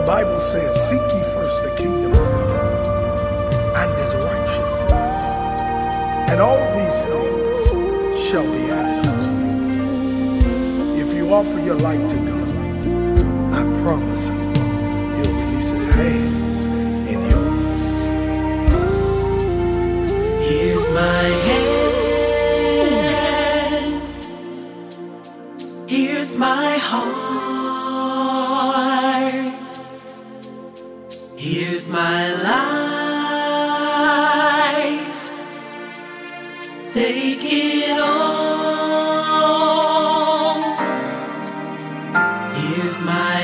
Bible says, seek ye first the kingdom of God and his righteousness, and all these things shall be added unto you. If you offer your life to God, I promise you, he'll release his hand in yours. Here's my hands, here's my heart, here's my life, take it all. Here's my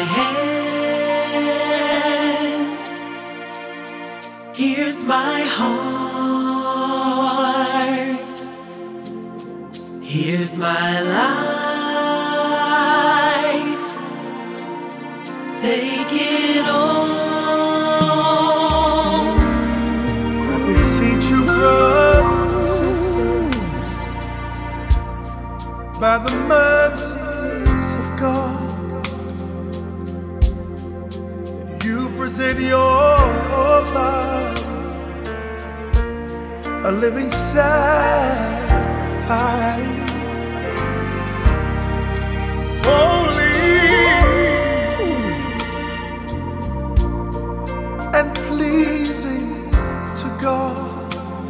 hands, here's my heart, here's my life, take it all. I beseech you, brothers and sisters, by the mercies of God, that you present your body a living sacrifice, holy and pleasing to God.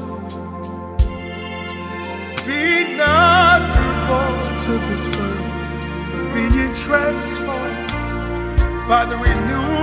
Be not conformed to this world, but be ye transformed by the renewing